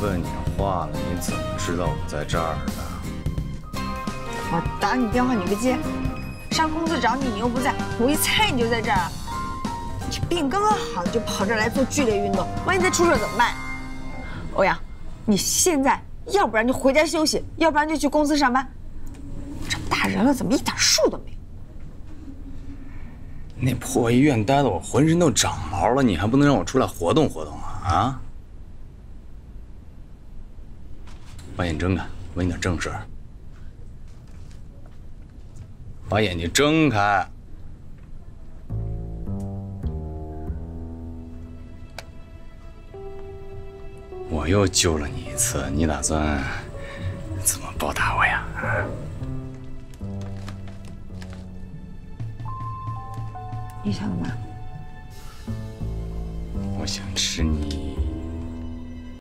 问你话了，你怎么知道我在这儿的？ 我打你电话你不接，上公司找你你又不在，我一猜你就在这儿啊！你病刚刚好，你就跑这儿来做剧烈运动，万一再出事怎么办？欧阳，你现在要不然就回家休息，要不然就去公司上班。这么大人了，怎么一点数都没有？ 那破医院待得我浑身都长毛了，你还不能让我出来活动活动啊？啊！把眼睁开，问你点正事儿。把眼睛睁开。我又救了你一次，你打算怎么报答我呀？啊？ 你想干嘛？ 我想吃你